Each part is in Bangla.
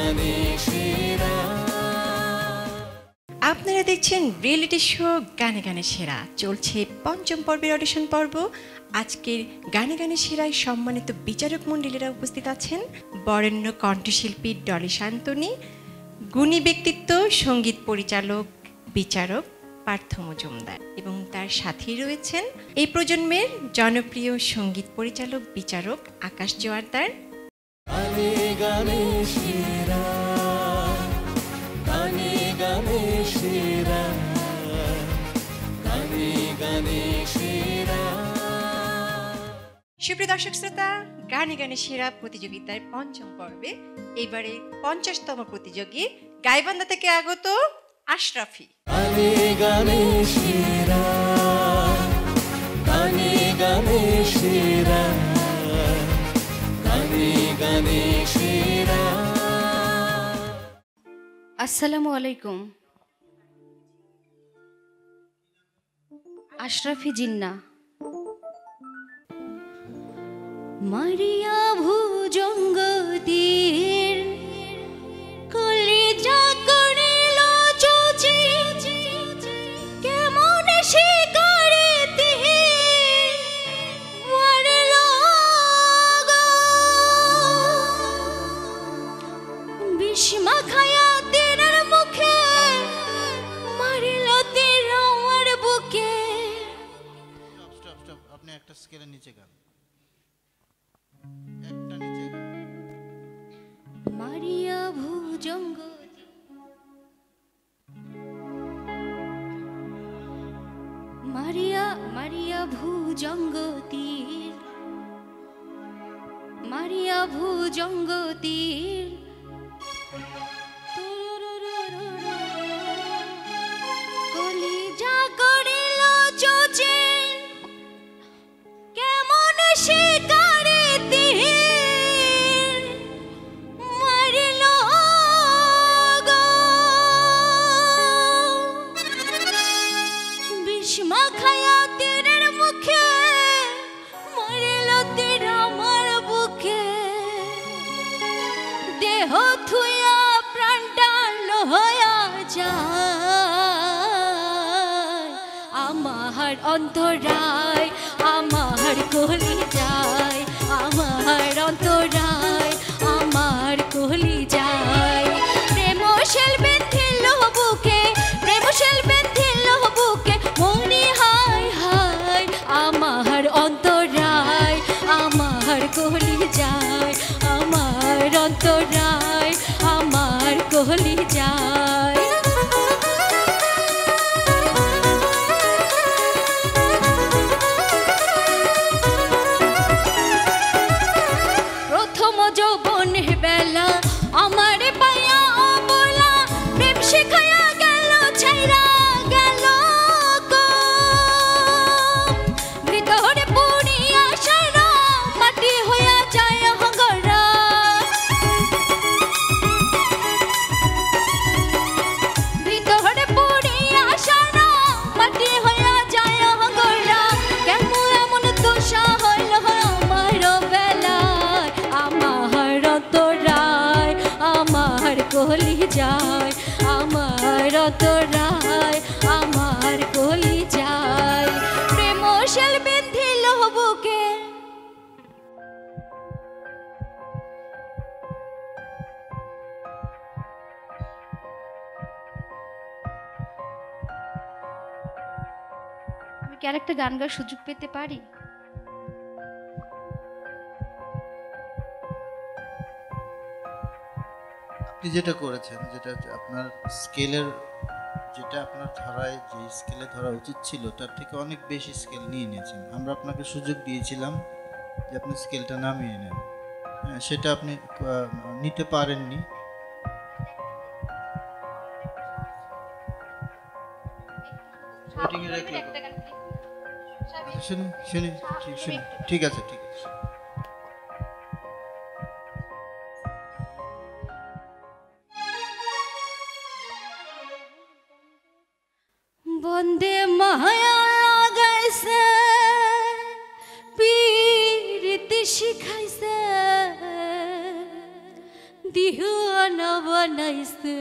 আপনারা দেখছেন রিয়েলিটি শো গানে গানে সেরা। চলছে পঞ্চম পর্বের অডিশন পর্ব। আজকের গানে গানে সেরায় সম্মানিত বিচারক মণ্ডলীরা উপস্থিত আছেন। বরেণ্য কণ্ঠশিল্পী ডলি শান্তনী, গুণী ব্যক্তিত্ব সঙ্গীত পরিচালক বিচারক পার্থ মজুমদার এবং তার সাথেই রয়েছেন এই প্রজন্মের জনপ্রিয় সঙ্গীত পরিচালক বিচারক আকাশ জোয়ারদার। সুপ্রিয় দর্শক শ্রোতা, গানে গানে সেরা প্রতিযোগিতার পঞ্চম পর্বে এবারে 50তম প্রতিযোগী গাইবান্ধা থেকে আগত আশরাফি। আসসালামু আলাইকুম। আশরাফি জিন্না। মারিয়া ভুজঙ্গতীর কলিজা করিল চোচি, কেমন সে করিতে মারিল গো, বিস্মা খায়া তেরার মুখে মারিল তের আমার বুকে। আপনি একটা স্কেলের নিচে গান, মারিয়া ভুজঙ্গ, মারিয়া ভুজঙ্গতীর, মারিয়া ভুজঙ্গতীর কলিজা করিল চোচে, কেমন সে করিতে মারিল গো, বিস্মা খায়া তেরের মুখে মারিল তের আমার বুকে। দেহ থুয়া প্রাণটা লহয়া যায়, আমার অন্তরায় আমার কলি যায়, আমার অন্তরায় আমার কলি যায়। প্রেম শেল বেঁধিল বুকে, প্রেম শেল বেঁধিল বুকে, মনি হায় হায় আমার অন্তরায় আমার কলি যায়, আমার অন্তরায় আমার কলি যায়। প্রথম যৌবনের বেলা আমার পায়া বলা, প্রেম শিখায়া গেল ছাইরা গেল গো, ভিতরে পুড়িয়া সারা মাটি হইয়া যায় হগরা, ভিতরে পুড়িয়া সারা মাটি হইয়া যায় হগরা। কেমন এমন দোষা হইল আমার বেলায়, আমার অন্তরায় আমার কলি যায়, আমার অন্তরায় আমার কলি যায়। প্রেম শেল বেঁধিল বুকে, আমি কি আরেকটা গান গাওয়ার সুযোগ পেতে পারি? আপনি যেটা করেছেন, যেটা আপনার স্কেলের, যেটা আপনার ধরায় যে স্কেলে ধরা উচিত ছিল তার থেকে অনেক বেশি স্কেল নিয়ে নিয়েছেন। আমরা আপনাকে সুযোগ দিয়েছিলাম যে আপনি স্কেলটা নামিয়ে নেন, হ্যাঁ, সেটা আপনি নিতে পারেননি। শুনুন শুনুন শুনুন, ঠিক আছে ঠিক আছে। বন্দে মায়া লাগাইছে, পীড়িত শিখাইছে, দিহুয়ানা বানাইছে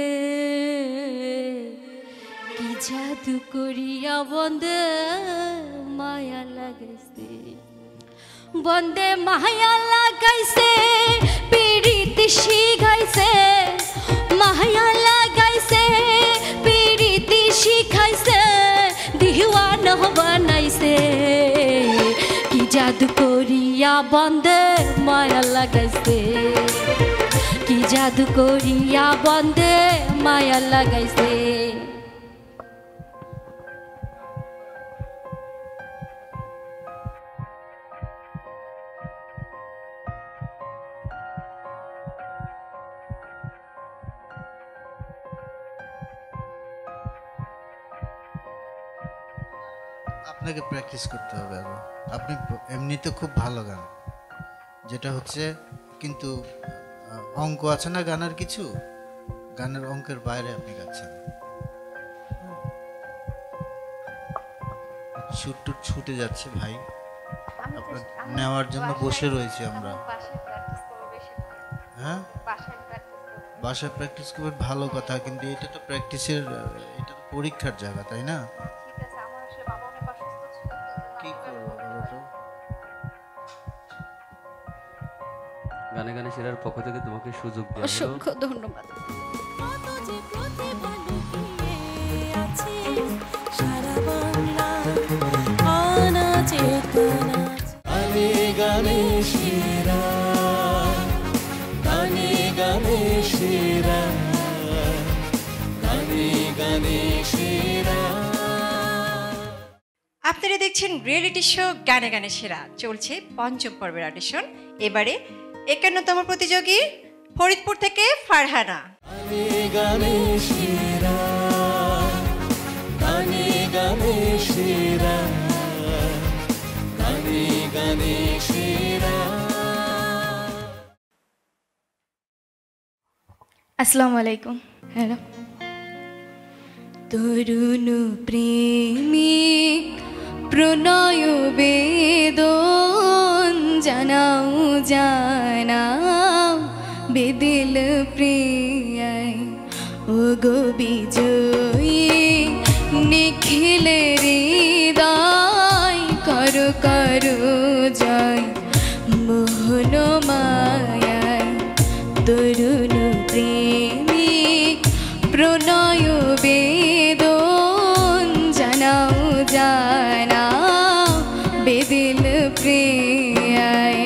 কি জাদু করিয়া বন্দে মায়া লাগাইছে বন্দে মায়া লাগাইছে পিড়িতি শিখাইছে মায়া লাগাইছে পিড়িতি শিখাইছে দিহুয়ানা বানাইছে কি জাদু করিয়া বন্দে মায়া লাগাইছে কি জাদু করিয়া বন্দে মায়া লাগাইছে আপনাকে প্র্যাকটিস করতে হবে আরো। আপনি এমনিতে খুব ভালো গান, যেটা হচ্ছে কিন্তু অঙ্ক আছে না গানের, কিছু গানের অঙ্কের বাইরে আপনি গাচ্ছেন। শুট টুট ছুটে যাচ্ছে ভাই, আপনার নেওয়ার জন্য বসে রয়েছি আমরা। হ্যাঁ, বাসায় প্র্যাকটিস করবেন, ভালো কথা, কিন্তু এটা তো প্র্যাকটিসের, এটা তো পরীক্ষার জায়গা, তাই না? কি করবো বলো তো? গানে গানে সেরার পক্ষ থেকে তোমাকে সুযোগ দেওয়া হলো। অসংখ্য ধন্যবাদ। গানে সেরা, গানে গানে সেরা, গানে গানে সেরা। আপনারা দেখছেন রিয়েলিটি শো গানে গানে সেরা, চলছে পঞ্চম পর্বের অডিশন। এবারে 51তম প্রতিযোগী ফরিদপুর থেকে ফারহানা। গানে গানে সেরা, গানে গানে সেরা, গানে গানে সেরা। আসসালামু আলাইকুম। হ্যালো। তরুণ প্রেমিক প্রণয় বেদন জানাও জানাও বেদিল প্রিয়ায় ও গো বিজয়ী নিখিল হৃদয় করো করো জয় মোহন মায়ায় তরুণ প্রেমিক প্রণয় বেদন জানাও জানাও বেদিল প্রিয়ায়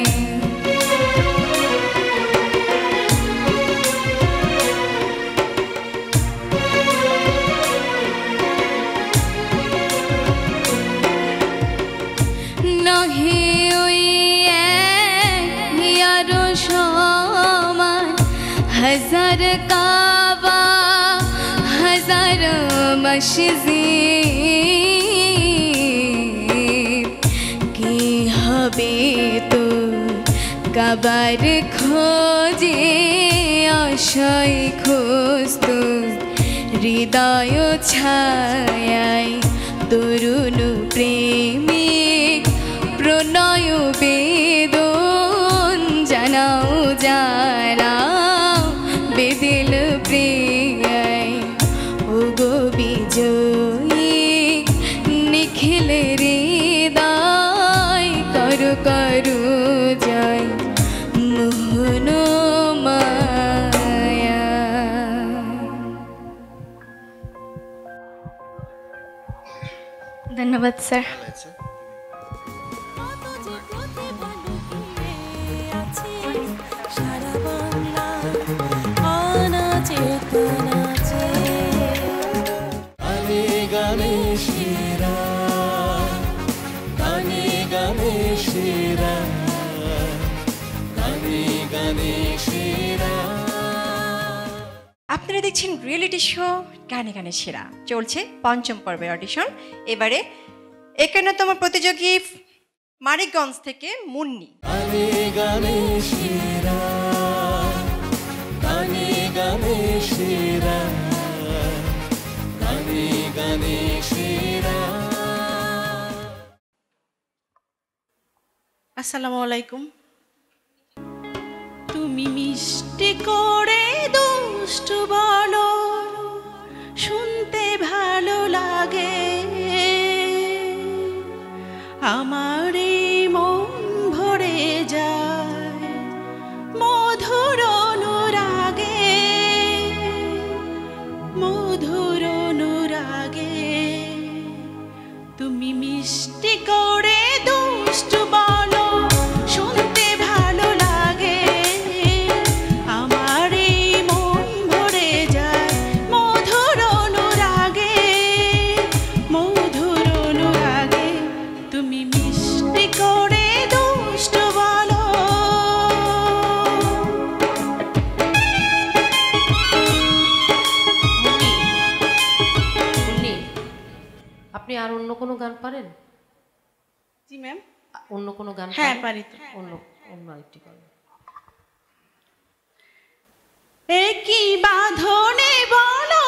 নহে ওই আরো সমান হাজার কাবা হাজার মসজিদ কি হবে তো কাবার খোঁজে আশায় খোঁজত হৃদয় ছায়ায় তরুণ প্রেমিক প্রণয় বেদন জানাও জানাও বেদিল প্রিয়ায় ও গো বিজয়ী নিখিল হৃদয় করু করু জয় মোহন মায়া। ধন্যবাদ স্যার। গানে সেরা, গানে গানে সেরা, গানে গানে সেরা। আপনারা দেখছেন রিয়েলিটি শো গানে গানে সেরা, চলছে পঞ্চম পর্বের অডিশন। এবারে 51তম প্রতিযোগী মানিকগঞ্জ থেকে মুন্নি। গানে গানে সেরা, গানে গানে সেরা, গানে গানে সেরা। আসসালামু আলাইকুম। তুমি তুমি মিষ্টি করে দুষ্টু বলো, শুনতে ভালো লাগে। আমার এই মন ভরে যায় মধুর অনুরাগে, মধুর অনুরাগে। তুমি মিষ্টি করে দুষ্টু বলো, শুনতে ভালো লাগে। আমার এই মন ভরে যায় মধুর অনুরাগে, মধুর অনুরাগে। তুমি মিষ্টি করে দুষ্টু বলো। আপনি আর অন্য কোনো গান পারেন? জি ম্যাম। অন্য কোনো গান? হ্যাঁ পারি তো। অন্য অন্য আরেকটি গান। একই বাঁধনে বলো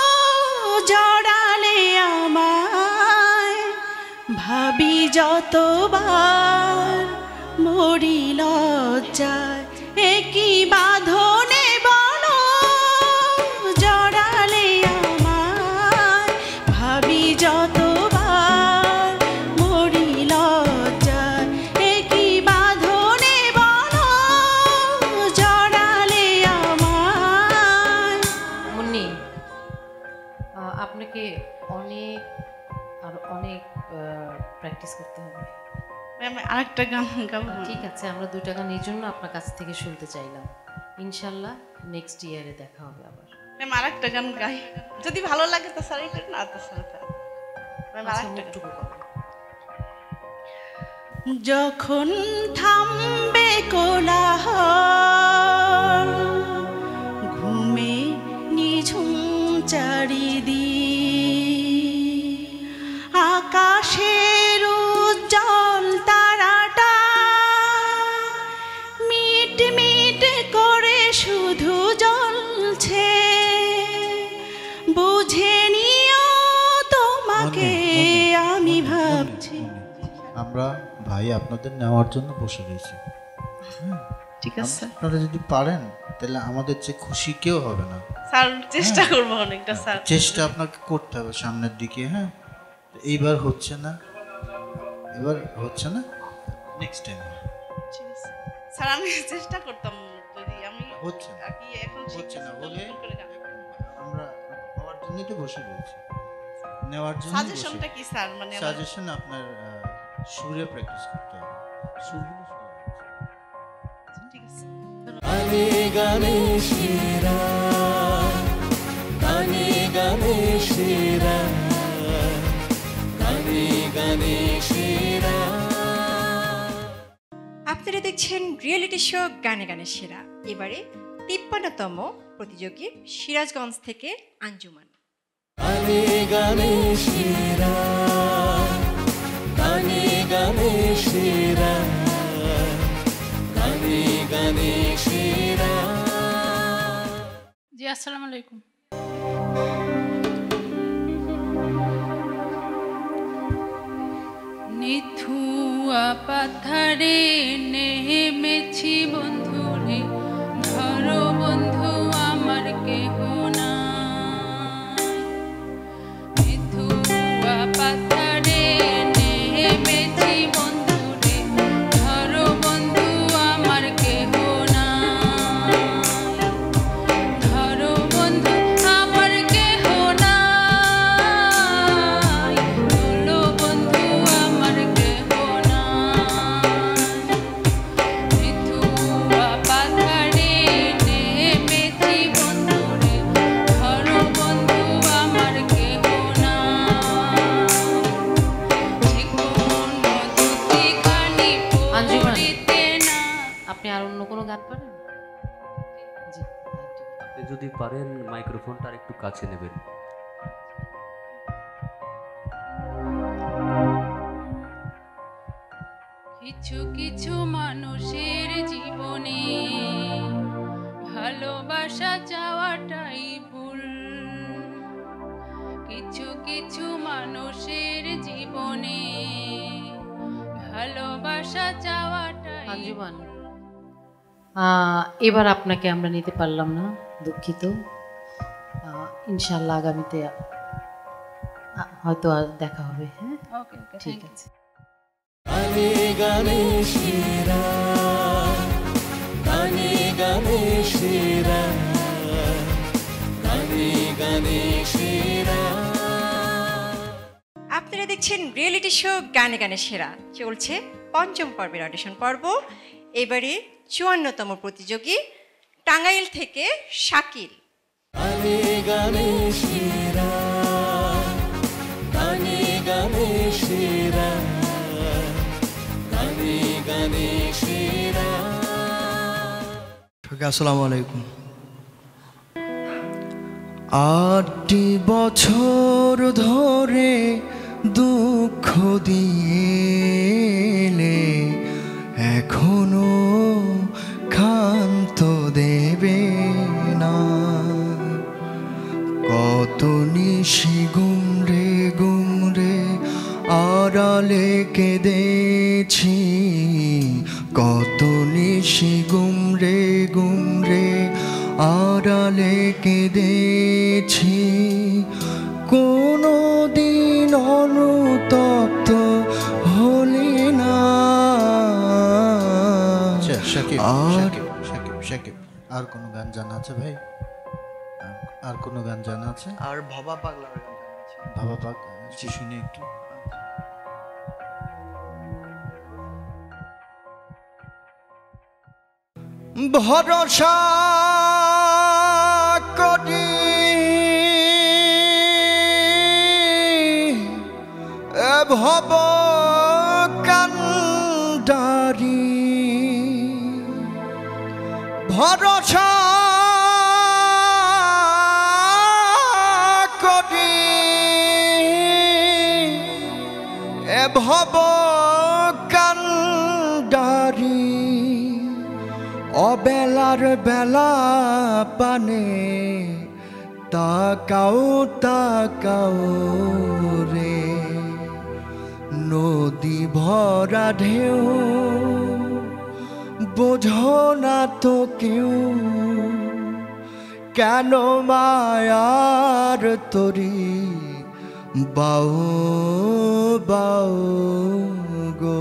জড়ালে আমায়, ভাবি যতবার মরি লজ্জায়। একই বাঁধনে বলো জড়ালে আমায়, ভাবি যতবার মরি লজ্জায়। একই বাঁধনে বলো জড়ালে আমায়। মুন্নি, আপনাকে অনেক আর অনেক প্র্যাকটিস করতে হবে। ম্যাম আরেকটা গান গাবো? ঠিক আছে, আমরা দুইটা গান এই জন্য আপনার কাছ থেকে শুনতে চাইলাম। ইনশাল্লাহ নেক্সট ইয়ারে দেখা হবে আবার। ম্যাম আরেকটা গান গাই, যদি ভালো লাগে তো স্যার এটা না তো স্যার। মুখটুকু করো। যখন থামবে কোলাহল, ঘুমে নিঝুম চারিদিক, আকাশের উজ্জ্বল তারাটা মিট মিট করে শুধু জ্বলছে। বুঝে নিও তোমাকে আমি ভাবছি। আমরা ভাই আপনাদের নেওয়ার জন্য বসে রয়েছি। ঠিক আছে আপনারা যদি পারেন তাহলে আমাদের চেয়ে খুশি কেউ হবে না স্যার। চেষ্টা করবো অনেকটা স্যার। চেষ্টা আপনাকে করতে হবে সামনের দিকে। হ্যাঁ, এইবার হচ্ছে না, এবার হচ্ছে না, নেক্সট টাইম স্যার আমি চেষ্টা করতাম, যদি আমি হচ্ছে না, কি এখন হচ্ছে না বলে আমরা হওয়ার জন্যই তো বসে রয়েছি, নেওয়ার জন্য। সাজেশনটা কি স্যার? মানে সাজেশন আপনার সুরে প্র্যাকটিস করতে হবে, সুরগুলো ঠিক আছে। গানে গানে সেরা, গানে গানে সেরা, গানে গানে সেরা। আপনারা দেখছেন রিয়েলিটি শো গানে গানে সেরা। এবারে 53তম প্রতিযোগী সিরাজগঞ্জ থেকে আঞ্জুমান। গানে গানে সেরা, গানে গানে সেরা, গানে গানে সেরা। জি আসসালামু আলাইকুম। নিথুয়া পাথারে নেমেছি বন্ধু রে, ধরো বন্ধু আমার কেহ নাই। নিথুয়া পাথারে নেমেছি বন্ধু রে, ধরো বন্ধু আমার কেহ নাই। ধরো বন্ধু আমার কেহ নাই, তোলো বন্ধু আমার কেহ নাই। নিথুয়া পাথারে নেমেছি বন্ধু রে, ধরো বন্ধু আমার কেহ নাই। চিকন দুটি খানি পড়িতে না। আপনি আর অন্য কোনো গান পারেন? জি, আপনি যদি পারেন মাইক্রোফোনটা আর একটু কাছে নেবেন। কিছু কিছু মানুষের জীবনে ভালোবাসা চাওয়াটাই ভুল। কিছু কিছু মানুষের জীবনে ভালোবাসা চাওয়াটাই। আঞ্জুমান, এবার আপনাকে আমরা নিতে পারলাম না, দুঃখিত। ইনশাল্লাহ আগামীতে হয়তো আর দেখা হবে। হ্যাঁ, ওকে ওকে, ঠিক আছে। গানে গানে সেরা, গানে গানে সেরা, গানে গানে সেরা। আপনারা দেখছেন রিয়েলিটি শো গানে গানে সেরা, চলছে পঞ্চম পর্বের অডিশন পর্ব। এবারে 54তম প্রতিযোগী টাঙ্গাইল থেকে শাকিল। গানে গানে সেরা, গানে গানে সেরা, গানে গানে সেরা। আসসালামু আলাইকুম। 8টি বছর ধরে দুঃখ দিলে এখনো ক্ষান্ত দেবে না। কত নিশি গুমরে গুমরে আড়ালে কেঁদেছি, কত নিশি গুমরে গুমরে আড়ালে কেঁদেছি, কোনো দিন অনুতপ্ত হলি না। আচ্ছা শাকিব, শাকিব শাকিব শাকিব, আর কোনো গান জানা আছে ভাই? আর কোনো গান জানা আছে? আর ভবা পাগলা গান আছে। বাবা পাক শুনি একটু। ভরসা করি ভব কান্ডারি, ভরসা করি ভব কান্ডারি, অবেলার বেলা পানে তাকাও তাকাও রে, নদী ভরা ঢেউ বোঝো না তো কেউ, কেন মায়ার তরি বাউ বাউ গো।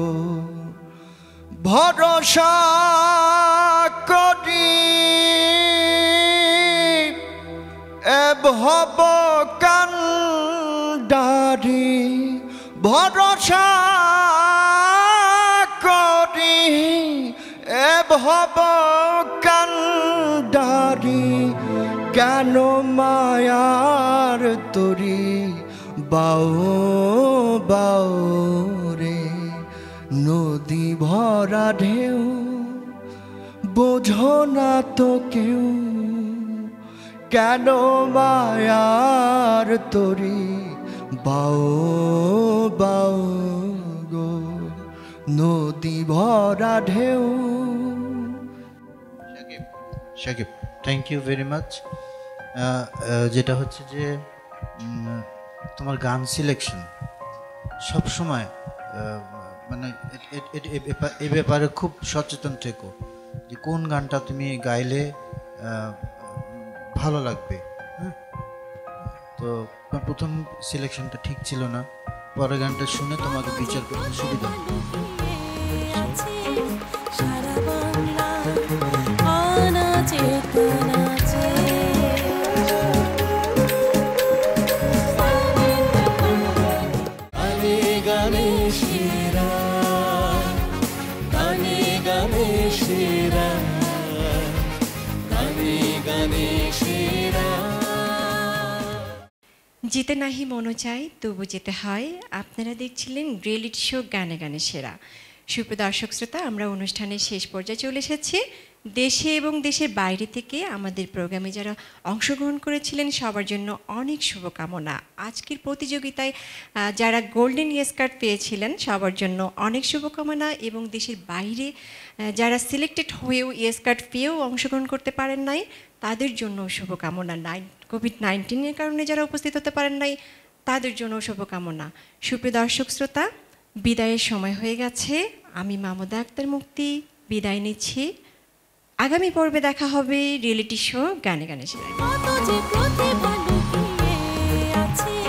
ভরসা করি ভব কান্ডারি, ভরসা করি ভব কান্ডারি, কেন মায়ার তরি বাউ বাউ রে, নদী ভরা ঢেউ বোঝো না তো কেউ, কেন মায়ার তরি বাউ বাউ গো, নদী ভরা ঢেউ। Shakib, Shakib thank you very much. যেটা হচ্ছে যে তোমার গান সিলেকশন সবসময় মানে এ ব্যাপারে খুব সচেতন থেকো যে কোন গানটা তুমি গাইলে ভালো লাগবে। হ্যাঁ, তো প্রথম সিলেকশনটা ঠিক ছিল না, পরের গানটা শুনে তোমাকে বিচার করতে সুবিধা হবে। গানে গানে সেরা, গানে গানে সেরা, গানে গানে সেরা। যেতে নাহি মনো চাই তবু যেতে হয়। আপনারা দেখছিলেন রিয়েলিটি শো গানে গানে সেরা। সুপ্রিয় দর্শক শ্রোতা, আমরা অনুষ্ঠানের শেষ পর্যায়ে চলে এসেছি। দেশে এবং দেশের বাইরে থেকে আমাদের প্রোগ্রামে যারা অংশগ্রহণ করেছিলেন সবার জন্য অনেক শুভকামনা। আজকের প্রতিযোগিতায় যারা গোল্ডেন ইয়েস কার্ড পেয়েছিলেন সবার জন্য অনেক শুভকামনা, এবং দেশের বাইরে যারা সিলেক্টেড হয়েও ইয়েস কার্ড পেয়েও অংশগ্রহণ করতে পারেন নাই তাদের জন্য শুভকামনা। কোভিড-19-এর কারণে যারা উপস্থিত হতে পারেন নাই তাদের জন্য শুভকামনা। সুপ্রিয় দর্শক শ্রোতা, বিদায়ের সময় হয়ে গেছে। আমি মামুদা আক্তার মুক্তি বিদায় নিচ্ছি। আগামী পর্বে দেখা হবে রিয়েলিটি শো গানে গানে সেরা। কত যে প্রতিভা লুকিয়ে আছে